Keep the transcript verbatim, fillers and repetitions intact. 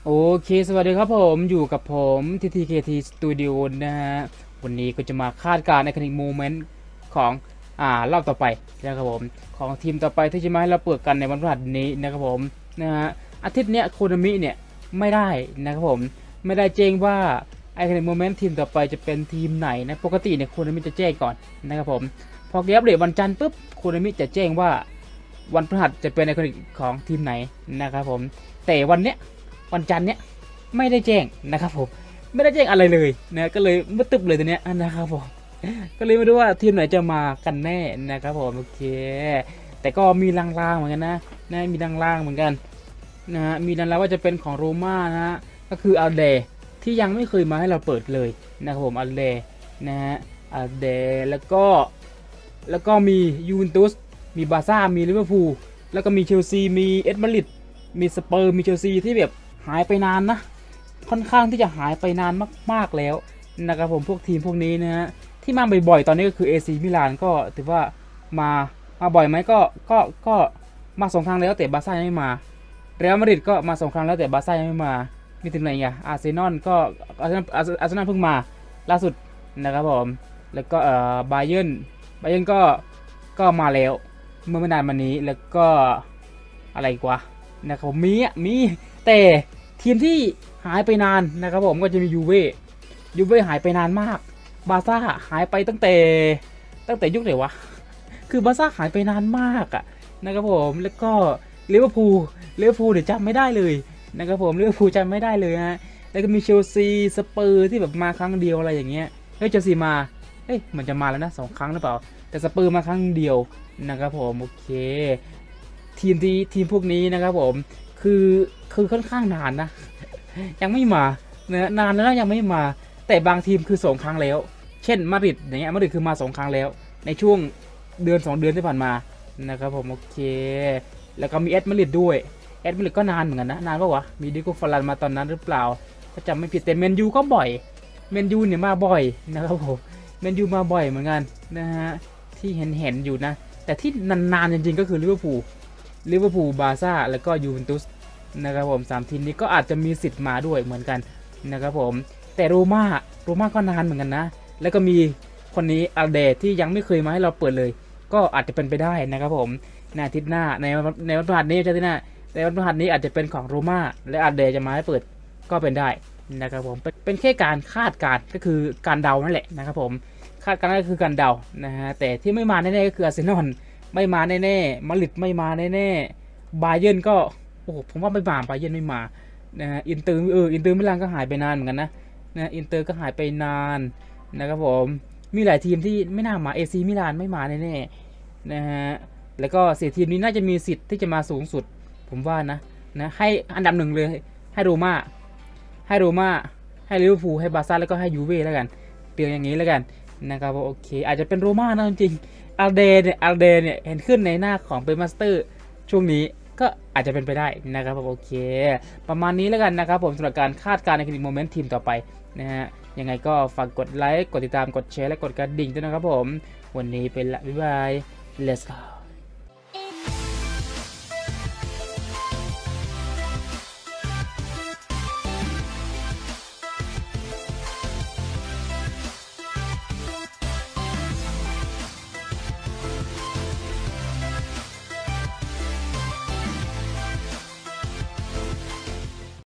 โอเค สวัสดีครับผมอยู่กับผม ที ที เค ที Studio นะฮะวันนี้ก็จะมาคาดการณ์ในคณิกโมเมนต์ของอ่ารอบต่อไปนะครับผมของทีมต่อไปที่จะมาให้เราเปิดกันในวันพฤหัสนี้นะครับผมนะฮะอาทิตย์เนี้ยโคนามิเนี่ยไม่ได้นะครับผมไม่ได้แจ้งว่าไอคณิกโมเมนต์ทีมต่อไปจะเป็นทีมไหนนะปกติเนี่ยโคนามิจะแจ้งก่อนนะครับผมพอเกมอัปเดตวันจันทร์ปุ๊บโคนามิจะแจ้งว่าวันพฤหัสจะเป็นไอคณิกของทีมไหนนะครับผมแต่วันเนี้ยวันจันทร์เนี้ยไม่ได้แจ้งนะครับผมไม่ได้แจ้งอะไรเลยนะก็เลยมืดตึ๊บเลยตัวเนี้ยนะครับผมก็เลยไม่รู้ว่าทีมไหนจะมากันแน่นะครับผมโอเคแต่ก็มีลางๆเหมือนกันนะนะมีลางๆเหมือนกันนะฮะมีลางๆว่าจะเป็นของโรม่านะฮะก็คืออัลเดที่ยังไม่เคยมาให้เราเปิดเลยนะครับผมอัลเดนะฮะอัลเดแล้วก็แล้วก็มียูเวนตุสมีบาร์ซ่ามีลิเวอร์พูลแล้วก็มีเชลซีมีเอสมาดริดมีสเปอร์มีเชลซีที่แบบหายไปนานนะค่อนข้างที่จะหายไปนานมากๆแล้วนะครับผมพวกทีมพวกนี้นะฮะที่มาบ่อยๆตอนนี้ก็คือ เอ ซี มิลานก็ถือว่ามามาบ่อยไหมก็ก็ก็มาสองครั้งแล้วแต่บาร์ซ่ายังไม่มาเรอัลมาดริดก็มาสองครั้งแล้วแต่บาร์ซ่ายังไม่มามีทีมไหนอ่ะอาร์เซนอลก็อาร์เซนอลอาร์เซนอลเพิ่งมาล่าสุดนะครับผมแล้วก็เอ่อบาเยิร์นบาเยิร์นก็ก็มาแล้วเมื่อไม่นานมานี้แล้วก็อะไรกว่านะครับมีอ่ะมีแต่ทีมที่หายไปนานนะครับผมก็จะมียูเว่ยูเว่หายไปนานมากบาร์ซ่าหายไปตั้งแต่ตั้งแต่ยุคไหนวะคือบาร์ซ่าหายไปนานมากอ่ะนะครับผมแล้วก็ลิเวอร์พูลลิเวอร์พูลเดี๋ยวจำไม่ได้เลยนะครับผมลิเวอร์พูลจำไม่ได้เลยฮะแล้วก็มีเชลซีสเปอร์ที่แบบมาครั้งเดียวอะไรอย่างเงี้ยเฮ้ยเชลซีมาเฮ้ยมันจะมาแล้วนะสองครั้งหรือเปล่าแต่สเปอร์มาครั้งเดียวนะครับผมโอเคทีมที่ทีมพวกนี้นะครับผมคือคือค่อนข้างนานนะยังไม่มาเนะนานแล้วยังไม่มาแต่บางทีมคือสองครั้งแล้วเช่นมาดริดอย่างเงี้ยมาดริดคือมาสองครั้งแล้วในช่วงเดือนสองเดือนที่ผ่านมานะครับผมโอเคแล้วก็มีเอสมาดริดด้วยเอสมาดริดก็นานเหมือนกันนะนานปะวะมีดิโก้ฟารันมาตอนนั้นหรือเปล่าถ้าจำไม่ผิดแต่เมนยูก็บ่อยเมนยูเนี่ยมาบ่อยนะครับผมเมนยูมาบ่อยเหมือนกันนะฮะที่เห็นเห็นอยู่นะแต่ที่นานๆจริงๆก็คือลิเวอร์พูลลิเวอร์พูลบาร์ซ่าแล้วก็ยูเวนตุสนะครับผมสามทีมนี้ก็อาจจะมีสิทธิ์มาด้วยเหมือนกันนะครับผมแต่โรม่าโรม่าก็นานเหมือนกันนะแล้วก็มีคนนี้อัลเดที่ยังไม่เคยมาให้เราเปิดเลยก็อาจจะเป็นไปได้นะครับผมในอาทิตย์หน้าในในวันพฤหัสนี้อาทิตย์หน้าในวันพฤหัสนี้อาจจะเป็นของโรม่าและอัลเดจะมาให้เปิดก็เป็นได้นะครับผมเป็นแค่การคาดการณ์ก็คือการเดานั่นแหละนะครับผมคาดการณ์ก็คือการเดานะฮะแต่ที่ไม่มาแน่ๆก็คืออาร์เซนอลไม่มาแน่ๆมาดริดไม่มาแน่ๆบาเยิร์นก็โอ้โหผมว่าไม่มาบาเยิร์นไม่มานะฮะอินเตอร์เอออินเตอร์มิลานก็หายไปนานเหมือนกันนะนะอินเตอร์ก็หายไปนานนะครับผมมีหลายทีมที่ไม่น่ามาเอซีมิลานไม่มาแน่ๆนะฮะแล้วก็สี่ทีมนี้น่าจะมีสิทธิ์ที่จะมาสูงสุดผมว่านะนะให้อันดับหนึ่งเลยให้โรม่าให้โรม่าให้ลิเวอร์พูลให้บาร์ซ่าแล้วก็ให้ยูเว่แล้วกันเตียงอย่างนี้แล้วกันนะครับโอเคอาจจะเป็นโรม่านะจริงๆอัลเดเนี่ยอัลเดเนี่ยเห็นขึ้นในหน้าของเป็นมาสเตอร์ช่วงนี้ก็อาจจะเป็นไปได้นะครับโอเคประมาณนี้แล้วกันนะครับผมสำหรับการคาดการณ์ในคลิปโมเมนต์ทีมต่อไปนะฮะยังไงก็ฝากกดไลค์กดติดตามกดแชร์และกดกระดิ่งด้วยนะครับผมวันนี้เป็นละบ๊ายบาย let's go